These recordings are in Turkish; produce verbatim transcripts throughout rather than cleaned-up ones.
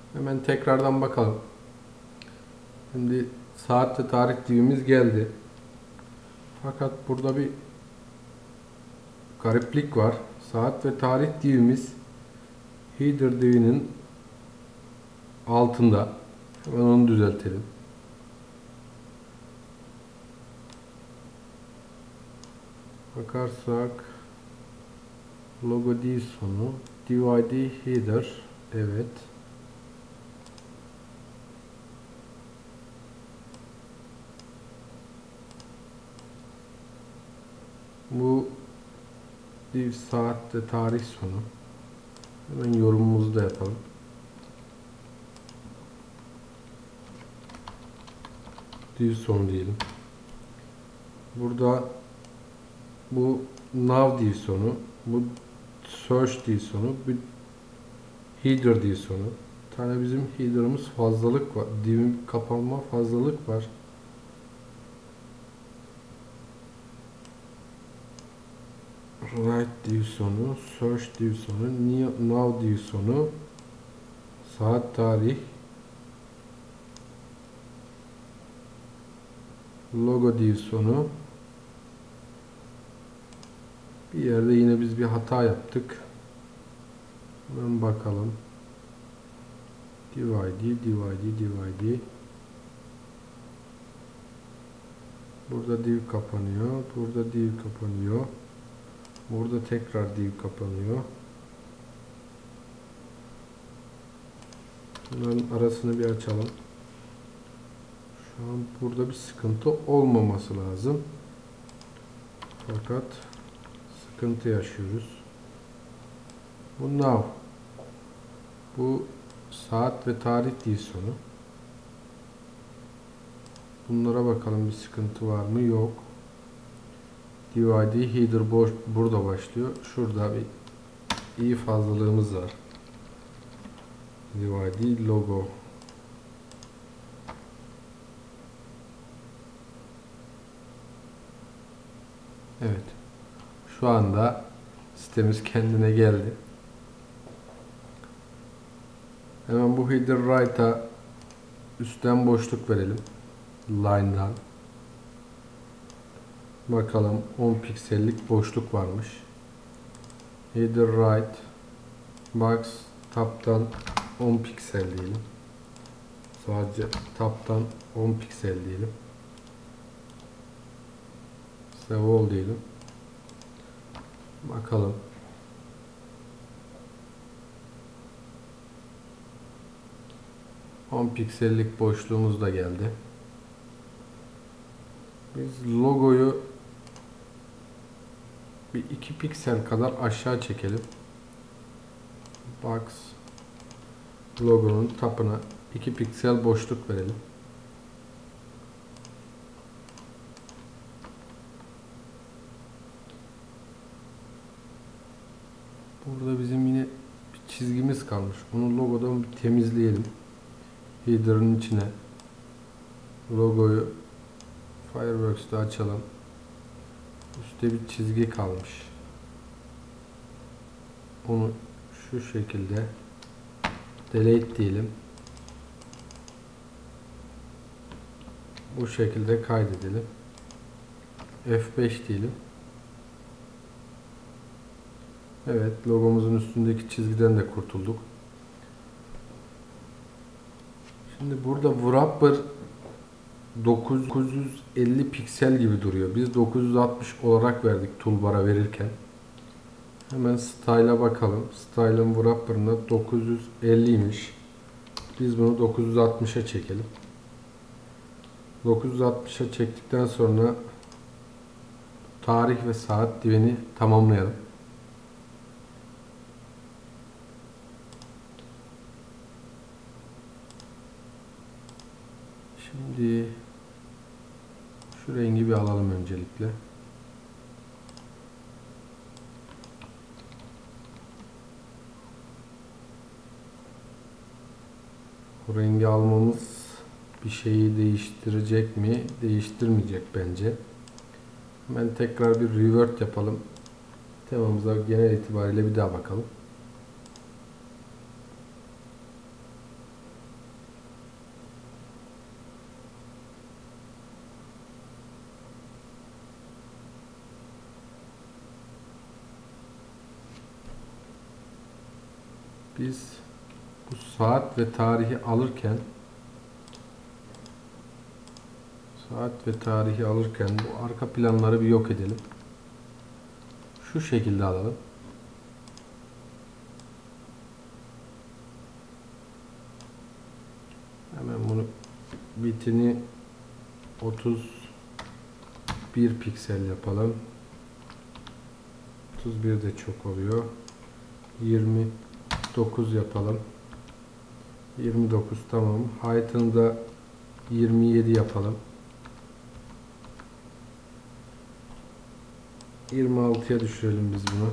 Hemen tekrardan bakalım. Şimdi saat ve tarih divimiz geldi. Fakat burada bir gariplik var. Saat ve tarih divimiz header divinin altında. Hemen onu düzeltelim. Bakarsak logo div sonu, div I D header, evet. Bu div saat ve tarih sonu. Hemen yorumumuzu da yapalım. Div sonu diyelim. Burada bu nav div sonu, bu search div sonu, bu header div sonu. Bir tane bizim header'ımız fazlalık var. Divin kapanma fazlalık var. Write div sonu, search div sonu, now div sonu, saat tarih, logo div sonu. Bir yerde yine biz bir hata yaptık. Hemen bakalım. Div I D, div I D, div I D. Burada div kapanıyor. Burada div kapanıyor. Burada tekrar div kapanıyor. Bunların arasını bir açalım. Şu an burada bir sıkıntı olmaması lazım. Fakat sıkıntı yaşıyoruz. Bu now. Bu saat ve tarih div sonu. Bunlara bakalım, bir sıkıntı var mı? Yok. Div I D header boş, burada başlıyor. Şurada bir iyi fazlalığımız var. Div I D logo. Evet. Şu anda sitemiz kendine geldi. Hemen bu header right'a üstten boşluk verelim. Line'dan. Bakalım, on piksellik boşluk varmış. Header right box tab'dan on piksel diyelim. Sadece tab'dan on piksel diyelim. Save all diyelim. Bakalım. on piksellik boşluğumuz da geldi. Biz logoyu bir iki piksel kadar aşağı çekelim. Box logonun tapına iki piksel boşluk verelim. Burada bizim yine bir çizgimiz kalmış. Bunu logodan bir temizleyelim. Header'ın içine logoyu Fireworks'ta açalım. Üstte bir çizgi kalmış. Onu şu şekilde delete diyelim. Bu şekilde kaydedelim. F beş diyelim. Evet, logomuzun üstündeki çizgiden de kurtulduk. Şimdi burada wrapper dokuz yüz elli piksel gibi duruyor. Biz dokuz yüz altmış olarak verdik toolbar'a verirken. Hemen style'a bakalım. Style'ın wrapper'ında dokuz yüz elliymiş. Biz bunu dokuz yüz altmışa çekelim. dokuz yüz altmışa çektikten sonra tarih ve saat divini tamamlayalım. Şimdi şu rengi bir alalım öncelikle. Bu rengi almamız bir şeyi değiştirecek mi? Değiştirmeyecek bence. Hemen tekrar bir revert yapalım. Temamıza genel itibariyle bir daha bakalım. Biz bu saat ve tarihi alırken saat ve tarihi alırken bu arka planları bir yok edelim. Şu şekilde alalım. Hemen bunu bitini otuz bir piksel yapalım. otuz bir de çok oluyor. yirmi dokuz yapalım. yirmi dokuz tamam. Height'ını da yirmi yedi yapalım. yirmi altıya düşürelim biz bunu.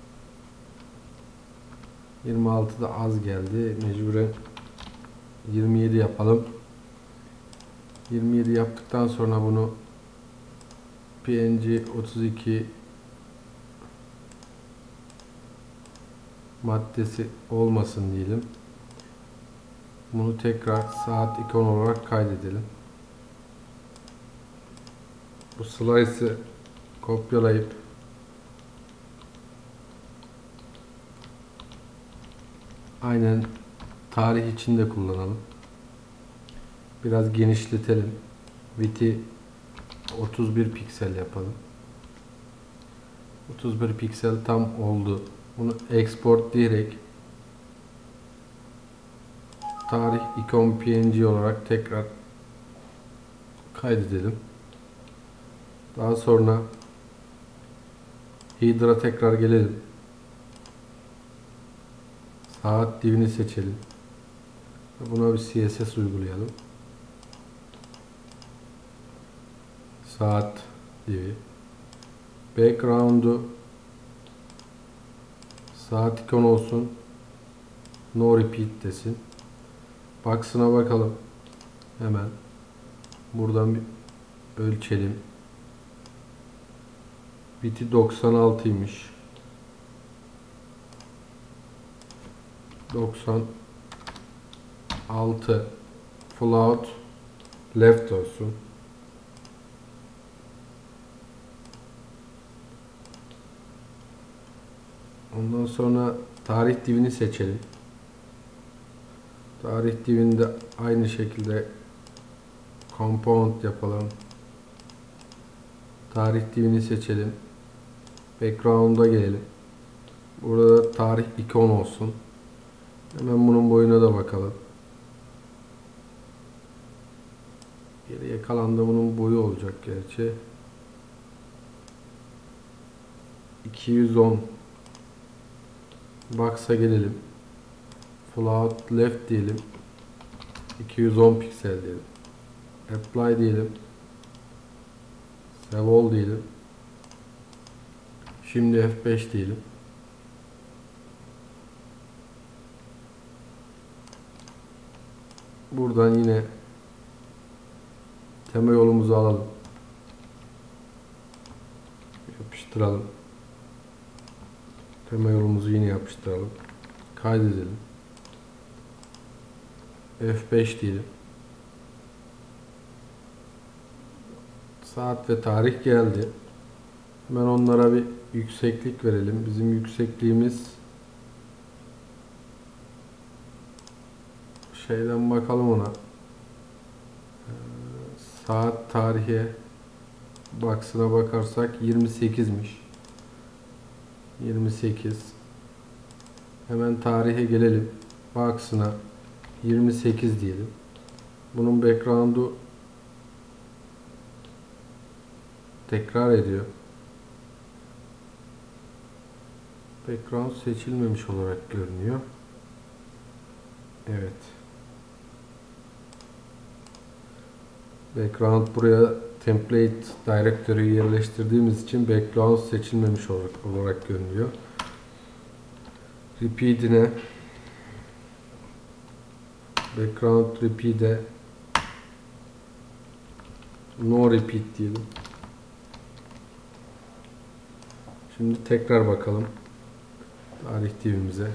yirmi altı da az geldi. Mecburen yirmi yedi yapalım. yirmi yedi yaptıktan sonra bunu P N G otuz iki maddesi olmasın diyelim. Bunu tekrar saat ikon olarak kaydedelim. Bu slice'ı kopyalayıp aynen tarih için de kullanalım. Biraz genişletelim. Width'i otuz bir piksel yapalım. otuz bir piksel tam oldu. Bunu export diyerek tarih ikon P N G olarak tekrar kaydedelim. Daha sonra header'a tekrar gelelim. Saat divini seçelim. Buna bir C S S uygulayalım. Saat divi. Background'u saat ikon olsun. No repeat desin. Box'ına bakalım. Hemen buradan bir ölçelim. Biti doksan altıymış. doksan altı float left olsun. Ondan sonra tarih divini seçelim. Tarih divinde aynı şekilde compound yapalım. Tarih divini seçelim. Background'a gelelim. Burada tarih ikon olsun. Hemen bunun boyuna da bakalım. Geriye kalan da bunun boyu olacak gerçi. iki yüz on. Box'a gelelim. Float left diyelim. iki yüz on piksel diyelim. Apply diyelim. Save all diyelim. Şimdi F beş diyelim. Buradan yine tema yolumuzu alalım. Yapıştıralım. Tema yolumuzu yine yapıştıralım. Kaydedelim. F beş diyelim. Saat ve tarih geldi. Hemen onlara bir yükseklik verelim. Bizim yüksekliğimiz şeyden bakalım ona. Saat tarihe box'ına bakarsak yirmi sekizmiş. yirmi sekiz. Hemen tarihe gelelim. Box'ına yirmi sekiz diyelim. Bunun background'u tekrar ediyor. Background seçilmemiş olarak görünüyor. Evet. Background buraya template directory'yi yerleştirdiğimiz için background seçilmemiş olarak, olarak görünüyor. Repeat'ine background repeat'e no repeat diyelim. Şimdi tekrar bakalım tarih divimize.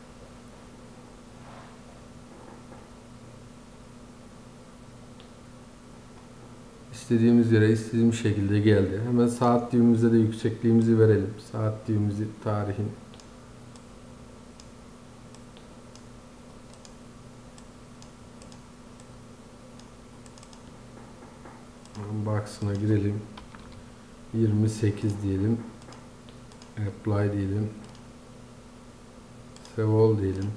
İstediğimiz yere istediğimiz şekilde geldi. Hemen saat divimize de yüksekliğimizi verelim. Saat divimizi tarihin box'ına girelim. yirmi sekiz diyelim. Apply diyelim. Save all diyelim.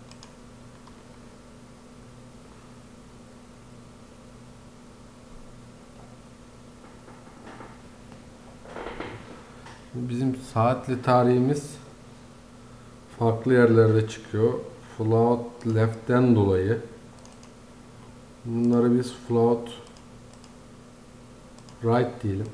Bizim saatli tarihimiz farklı yerlerde çıkıyor. Float left'ten dolayı. Bunları biz float right diyelim.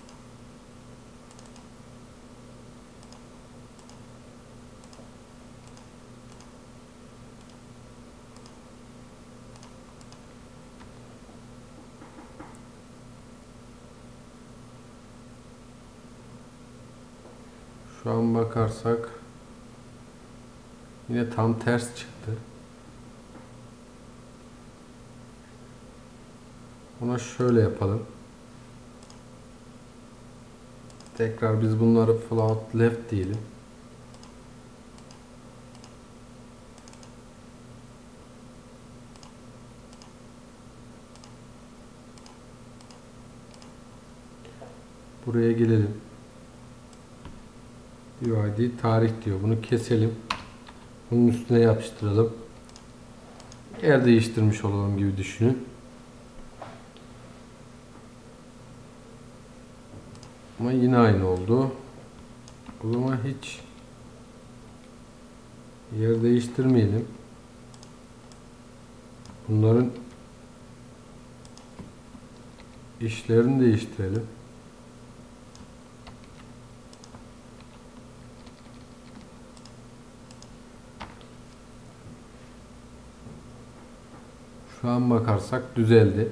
Şu an bakarsak yine tam ters çıktı. Ona şöyle yapalım. Tekrar biz bunları float left diyelim. Buraya gelelim. U I D tarih diyor. Bunu keselim. Bunun üstüne yapıştıralım. Yer değiştirmiş olalım gibi düşünün. Ama yine aynı oldu. O zaman hiç yer değiştirmeyelim. Bunların işlerini değiştirelim. Şu an bakarsak düzeldi.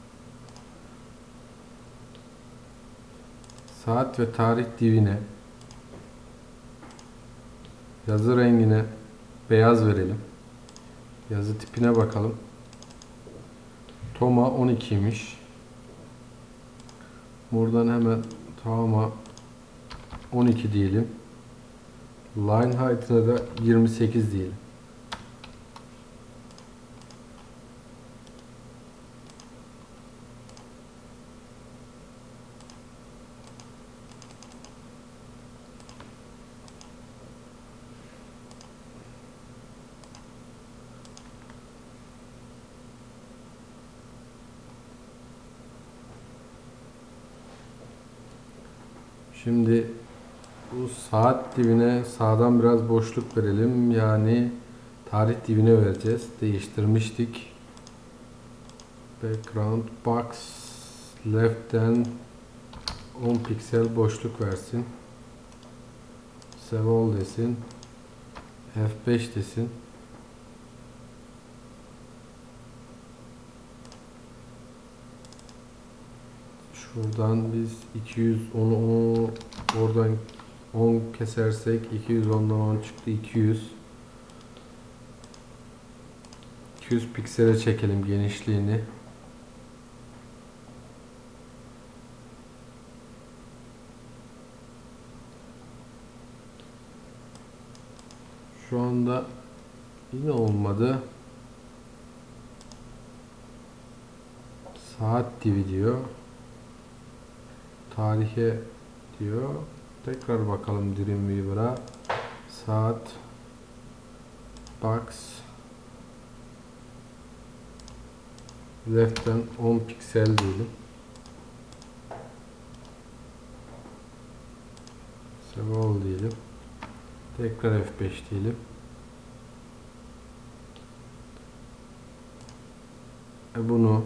Saat ve tarih divine, yazı rengine beyaz verelim. Yazı tipine bakalım. Toma on ikiymiş. Buradan hemen Toma on iki diyelim. Line height'ına da yirmi sekiz diyelim. Şimdi bu saat divine sağdan biraz boşluk verelim. Yani tarih divine vereceğiz. Değiştirmiştik. Background box left'ten on piksel boşluk versin. Save all desin. F beş desin. Şuradan biz iki yüz onu oradan on kesersek iki yüz ondan on çıktı. iki yüz iki yüz piksele çekelim genişliğini. Şu anda yine olmadı. Saat divi diyor. Tarihe diyor. Tekrar bakalım Dreamweaver'a. Saat box left'ten on piksel diyelim. Save all diyelim. Tekrar F beş diyelim. E bunu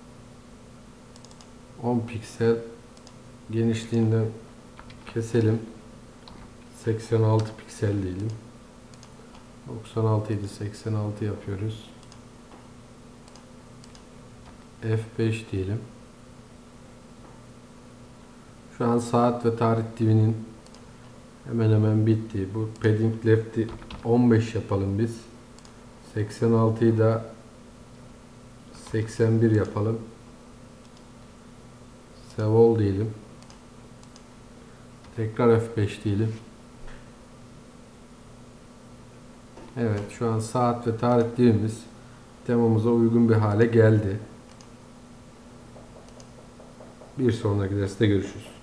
on piksel genişliğinden keselim. seksen altı piksel diyelim. doksan altı idi, seksen altı yapıyoruz. F beş diyelim. Şu an saat ve tarih divinin hemen hemen bitti. Bu padding left'i on beş yapalım biz. seksen altıyı da seksen bir yapalım. Save all diyelim. Tekrar F beş diyelim. Evet, şu an saat ve tarih divimiz temamıza uygun bir hale geldi. Bir sonraki derste görüşürüz.